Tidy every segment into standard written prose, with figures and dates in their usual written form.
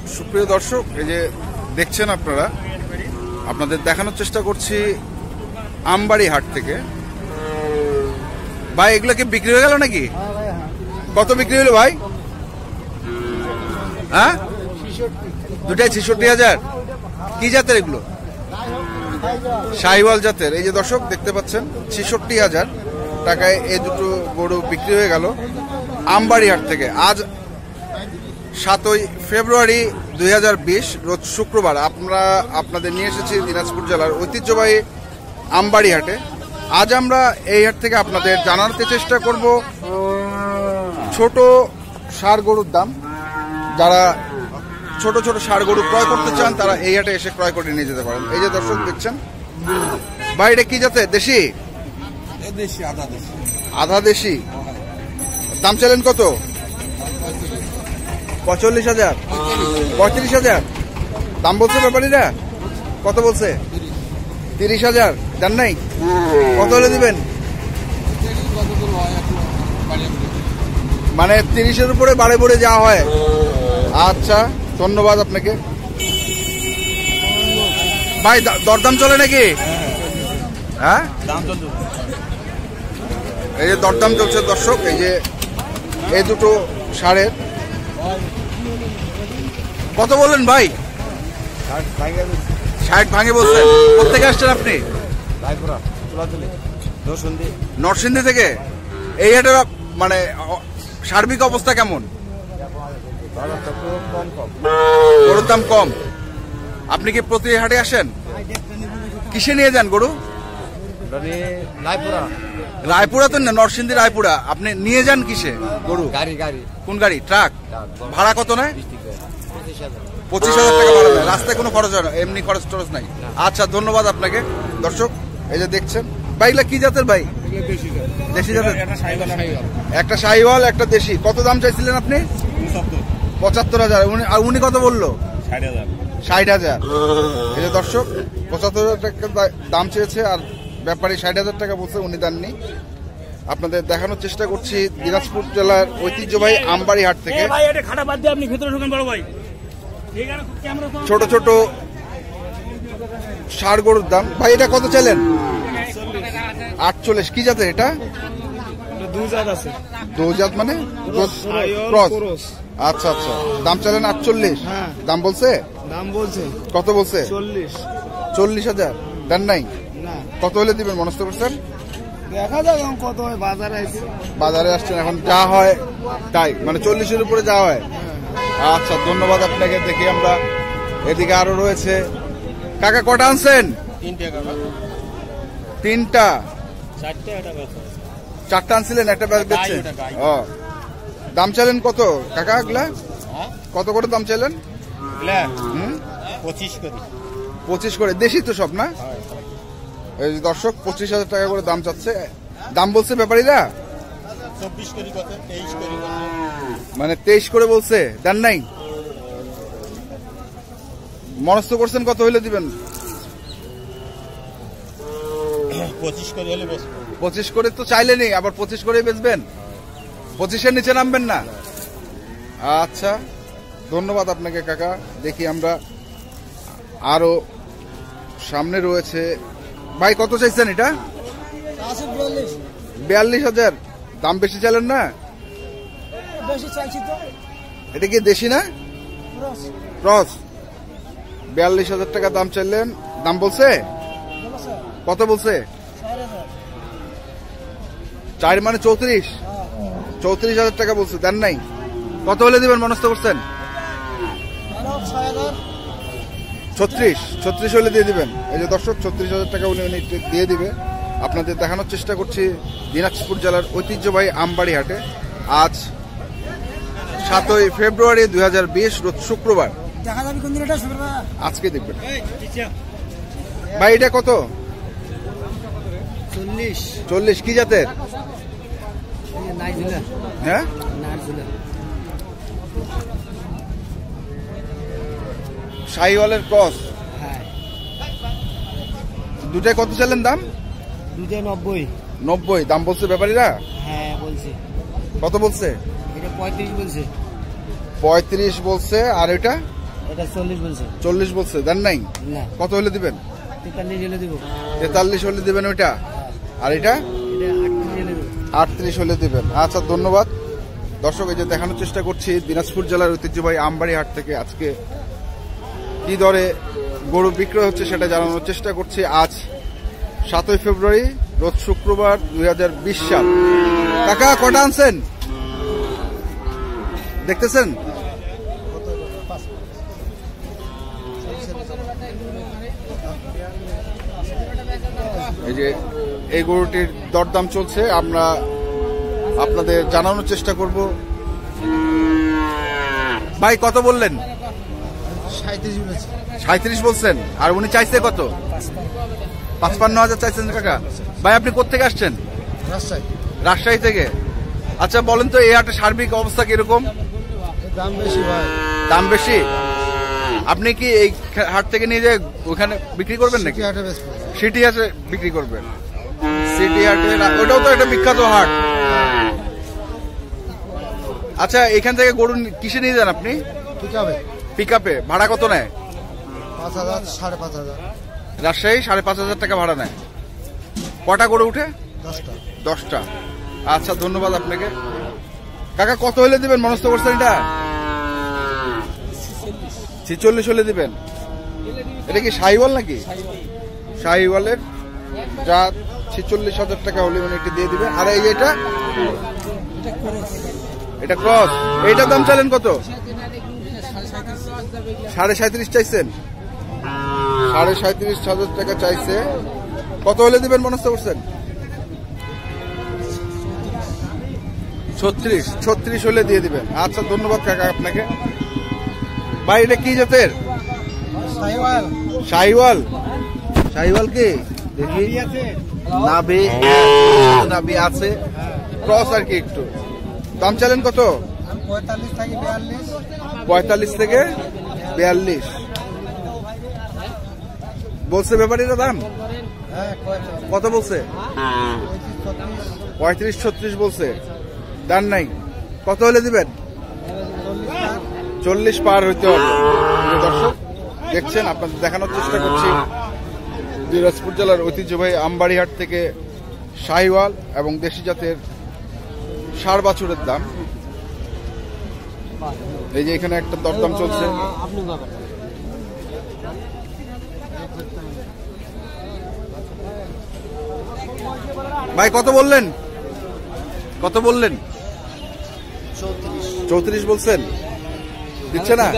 সুপ্রিয় দর্শক, এই যে দেখছেন আপনারা, আপনাদের দেখানোর চেষ্টা করছি আমবাড়ি হাট থেকে। ভাই এগুলো কি বিক্রি হয়ে গেল নাকি? কত বিক্রি হলো ভাই? হ্যাঁ, দুটাই 66,000। কি জাতের এগুলো? শাহিওয়াল জাতের। এই যে দর্শক দেখতে পাচ্ছেন 66,000 টাকায় এই দুটো গরু বিক্রি হয়ে গেল আমবাড়ি হাট থেকে। আজ 7ই ফেব্রুয়ারি 2020 রোজ শুক্রবার আমরা আপনাদের নিয়ে এসেছি দিনাজপুর জেলার ঐতিহ্যবাহী আমবাড়ি হাটে। আজ আমরা এই হাট থেকে আপনাদের জানাতে চেষ্টা করব ছোট ষাঁড় গরুর দাম। যারা ছোট ছোট ষাঁড় গরু ক্রয় করতে চান তারা এই হাটে এসে ক্রয় করে নিয়ে যেতে পারেন। এই যে দর্শক দেখছেন ভাই, এটা কি জাতে? দেশি? আধা দেশি। দাম চাইলেন কত? 45,000, 35,000 দাম বলছে ব্যাপারীরা। কত বলছে? 30,000। দেন নাই? কত হলে দিবেন? মানে 30-এর উপরে বাড়ে পড়ে যাওয়া হয়। আচ্ছা, ধন্যবাদ আপনাকে ভাই। দরদাম চলে নাকি? হ্যাঁ, এই যে দরদাম চলছে দর্শক। এই যে এই দুটো ষাঁড়ের কত বললেন ভাই? 60 ভাঙে বলছেন। কোথেকে আসছেন আপনি? নরসিংদী থেকে। এই হাটের মানে সার্বিক অবস্থা কেমন? গরুর দাম কম। আপনি কি প্রতি হাটে আসেন? কিসে নিয়ে যান গরু? রায়পুরা তো না, নরসিংদী রায়পুরা। আপনি নিয়ে যান কিসে গরু? কোন গাড়ি? ট্রাক। ভাড়া কত নেয়? 25,000 টাকা ভাড়া নেয়। রাস্তায় কোনো খরচ হয় না? এমনি খরচ টরচ নাই। আচ্ছা, ধন্যবাদ আপনাকে। দর্শক এই যে দেখছেন ভাইগুলা কি জাতের ভাই? দেশি জাতের। একটা শাহিওয়াল, একটা দেশি। কত দাম চাইছিলেন আপনি? 75,000। উনি কত বললো? 60,000। এই যে দর্শক 75,000 টাকা দাম চেয়েছে, আর ব্যাপারী 60,000 টাকা বলছে, উনি দেননি। আপনাদের দেখানোর চেষ্টা করছি দিনাজপুর জেলার ঐতিহ্যবাহী আমবাড়ি হাট থেকে ছোট ছোট ষাঁড় গরুর দাম। ভাই এটা কত চাইলেন? 48। কি জাতের এটা? দু জাত মানে ক্রস। আচ্ছা আচ্ছা, দাম চাইলেন 48। দাম বলছে? কত বলছে? 40,000। দেন নাই? কত হলে দিবেন মনস্থ করছেন? দেখা যাক কত হয়। বাজারে আসছেন এখন, যা হয় তাই, মানে 40-এর উপরে যা হয়। আচ্ছা, ধন্যবাদ আপনাকে। দেখি আমরা এদিকে আরো রয়েছে। কাকা কটা আনছেন? 3টা। 4টা আনছিলেন, একটা ব্যাগ দিচ্ছেন। ও, দাম চাইলেন কত কাকা এগুলা? কত করে দাম চাইলেন? 25 করে। দেশি তো সব না? এই দর্শক 25,000 টাকা করে দাম চাচ্ছে। দাম বলছে ব্যাপারীরা মানে 23 করে বলছে। দেন নাই? মনস্থ করছেন কত হইলে দিবেন? 25 করে তো চাইলেনই, আবার 25 করে বেচবেন? 25-এর নিচে নামবেন না? আচ্ছা, ধন্যবাদ আপনাকে কাকা। দেখি আমরা আরো সামনে রয়েছে। ভাই কত চাইছেন এটা? 42,000। দাম বেশি চাইলেন না? এটা কি দেশি না ক্রস? 42,000 টাকা দাম চাইলেন। দাম বলছে? কত বলছে? 4 মানে 34। 34,000 টাকা বলছে। দেন নাই? কত হলে দিবেন মনস্থ করছেন? 36 হলে দিয়ে দিবেন। এই যে দর্শক 36,000 টাকা উনি দিয়ে দিবে। আপনাদের দেখানোর চেষ্টা করছি দিনাজপুর জেলার ঐতিহ্যবাহী আমবাড়ি হাটে। আজ 7ই ফেব্রুয়ারি 2020 রোজ শুক্রবার। আজকে দেখবেন ভাই এটা কত? 40। কি জাতের? হ্যাঁ, শাহিওয়ালের ক্রস। দুটাই কত চাইলেন দাম? 90। দাম বলছে ব্যাপারীরা? হ্যাঁ বলছে। কত বলছে? এটা 35 বলছে। 35 বলছে। আর এটা এটা 40 বলছে। 40 বলছে, দেন নাই? না। কত হলে দিবেন? 43 হলে দিব। 43 হলে দিবেন ওইটা, আর এটা এটা 38 হলে দিব। 38 হলে দিবেন। আচ্ছা ধন্যবাদ। দর্শক, এই যে দেখানোর চেষ্টা করছি দিনাজপুর জেলার ঐতিহ্যবাহী আমবাড়ি হাট থেকে আজকে কি দরে গরু বিক্রয় হচ্ছে সেটা জানানোর চেষ্টা করছি। আজ 7 ফেব্রুয়ারি, রোজ শুক্রবার, 2020 সাল। কাকা কটা আনছেন দেখতেছেন? এই যে এই গরুটির দরদাম চলছে, আমরা আপনাদের জানানোর চেষ্টা করব। ভাই কত বললেন? 37 বলছেন, আর উনি চাইছে কত? 55,000 চাইছেন কাকা। ভাই আপনি কোত্থেকে আসছেন? রাজশাহী থেকে। আচ্ছা বলেন তো এই হাটের সার্বিক অবস্থা কিরকম? দাম বেশি ভাই। দাম বেশি? আপনি কি এই হাট থেকে নিয়ে যায় ওখানে বিক্রি করবেন নাকি? সিটি হাটে বিক্রি করবেন? সিটি হাটে, ওটাও তো একটা বিখ্যাত হাট। আচ্ছা এখান থেকে গরু কিসে নিয়ে যান আপনি? পিকআপে। ভাড়া কত নেয়? 5,000 5,500। রাজশাহী 5,500 টাকা ভাড়া নেয়। কটা গরু উঠে? 10টা। আচ্ছা ধন্যবাদ আপনাকে। কাকা কত হলে দিবেন মনস্থ করছেন? এটা 46 হলে দিবেন। এটা কি শাহিওয়াল নাকি? শাহিওয়ালের জাত, 46,000 টাকা হলে উনি একটু দিয়ে দিবেন। আর এই এটা এটা ক্রস, এইটার দাম চাইলেন কত? 37.5 চাইছেন? 37.5 টাকা চাইছে। কত হলে দিবেন মনস্থ করছেন? 36 হলে দিয়ে দিবেন। আচ্ছা ধন্যবাদ কাকা আপনাকে। ভাই এটা কি জাতের? শাহিওয়াল। শাহিওয়াল কি দেখি, নাভি আছে, ক্রস আর কি একটু। দাম চাইলেন কত? 45 থেকে 42 বলছে ব্যাপারীরা দাম। কত বলছে? 35-36 বলছে, দাম নাই। কত হলে দিবেন? 40 পার হইতে হবে। দর্শক দেখছেন, আপনাদের দেখানোর চেষ্টা করছি দিনাজপুর জেলার ঐতিহ্যবাহী আমবাড়ি হাট থেকে শাহিওয়াল এবং দেশি জাতের ষাঁড় বাছুরের দাম। এই যে এখানে একটা দরদাম চলছে। ভাই কত বললেন? কত বললেন? 34 বলছেন, দিচ্ছে না?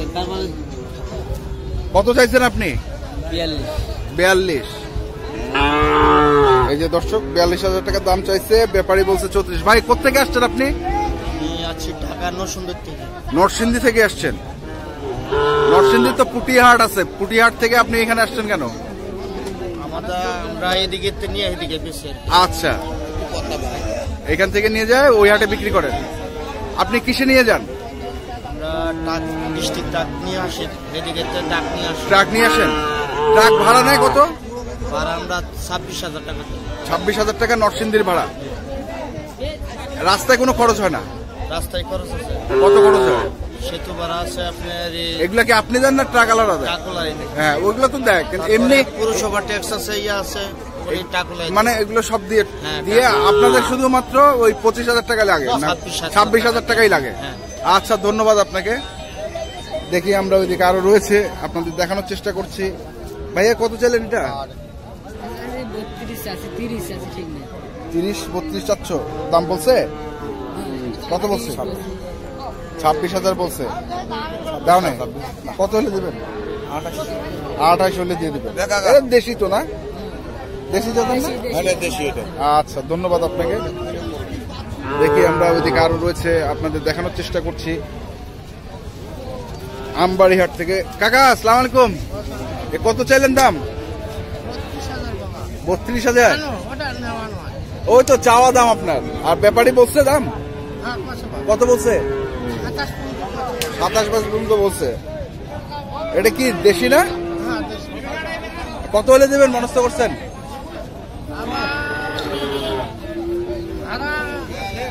কত চাইছেন আপনি? 42। এই যে দর্শক 42,000 টাকা দাম চাইছে, ব্যাপারী বলছে 34। ভাই কোথেকে আসছেন আপনি? ঢাকা নরসিংদী থেকে আসছেন। নরসিংদী তো পুটিহাট আছে, পুটিহাট থেকে আপনি এখানে আসছেন কেন? আমরা এদিকে নিয়ে এদিকে বেশি। আচ্ছা, এখান থেকে নিয়ে যায় ওই হাটে বিক্রি করেন। আপনি কিসে নিয়ে যান? ট্রাক নিয়ে আসেন। ট্রাক ভাড়া নেয় কত? আমরা 26,000 টাকা। 26,000 টাকা নরসিংদীর ভাড়া। রাস্তায় কোনো খরচ হয় না? রাস্তায় খরচ আছে। কত খরচ হয়? সেতু ভাড়া আছে আপনার। এগুলা কি আপনি দেন না ট্রাক আলাদা দেয়? হ্যাঁ ওইগুলো তো দেয়, কিন্তু এমনি পুরসভা ট্যাক্স আছে, ইয়ে আছে, মানে এগুলো সব দিয়ে দিয়ে আপনাদের শুধুমাত্র ওই 25,000 টাকা লাগে, 26,000 টাকাই লাগে। আচ্ছা ধন্যবাদ আপনাকে। দেখি আমরা ওইদিকে আরো রয়েছে, আপনাদের দেখানোর চেষ্টা করছি। ভাইয়া কত চাইলেন এটা? 30-32 চাচ্ছ? দাম বলছে কত? বলছে 26,000 বলছে। দাও না, কত হলে দিবেন? 28 হলে দিয়ে দিবেন। দেশি তো না? দেশি যাবেন না? দেশি এটা। আচ্ছা ধন্যবাদ আপনাকে। দেখি আমরা ওইদিকে আরো রয়েছে, আপনাদের দেখানোর চেষ্টা করছি আমবাড়ি হাট থেকে। কাকা আসসালামু আলাইকুম, কত চাইলেন দাম? 32,000। ওই তো চাওয়া দাম আপনার, আর ব্যাপারী বলছে দাম কত বলছে? 27 পর্যন্ত বলছে। এটা কি দেশি না? কত হলে দেবেন মনস্থ করছেন?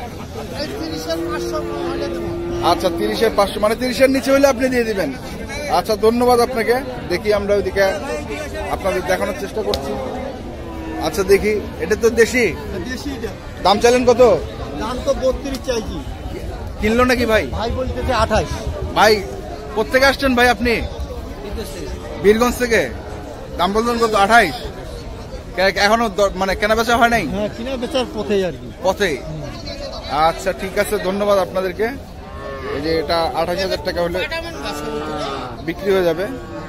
আচ্ছা 30,500, মানে 30-এর নিচে হলে আপনি দিয়ে দিবেন। আচ্ছা, ধন্যবাদ আপনাকে। দেখি আমরা ওইদিকে আপনাদের দেখানোর চেষ্টা করছি। আচ্ছা দেখি, এটা তো দেশি। দাম চাইলেন কত? দাম তো 32 চাইছি। কিনলো নাকি ভাই? ভাই বলতেছে 28। ভাই কোথেকে আসছেন ভাই আপনি? বীরগঞ্জ থেকে। দাম বললেন কত? 28। এখনো মানে কেনা বেচা হয় নাই? হ্যাঁ, কিনা বেচার পথে আর কি। পথে। আচ্ছা ঠিক আছে, ধন্যবাদ আপনাদেরকে। এই যে এটা 28,000 টাকা হলে বিক্রি হয়ে যাবে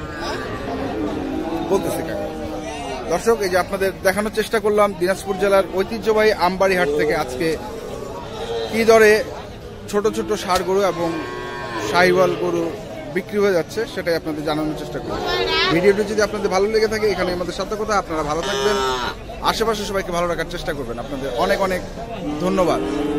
বলতেছে কাকা। দর্শক, এই যে আপনাদের দেখানোর চেষ্টা করলাম দিনাজপুর জেলার ঐতিহ্যবাহী আমবাড়ি হাট থেকে আজকে কি দরে ছোট ছোট ষাঁড় গরু এবং শাহিওয়াল গরু বিক্রি হয়ে যাচ্ছে সেটাই আপনাদের জানানোর চেষ্টা করি। ভিডিওটি যদি আপনাদের ভালো লেগে থাকে, এখানে আমাদের সাথে কথা, আপনারা ভালো থাকবেন, আশেপাশে সবাইকে ভালো রাখার চেষ্টা করবেন। আপনাদের অনেক অনেক ধন্যবাদ।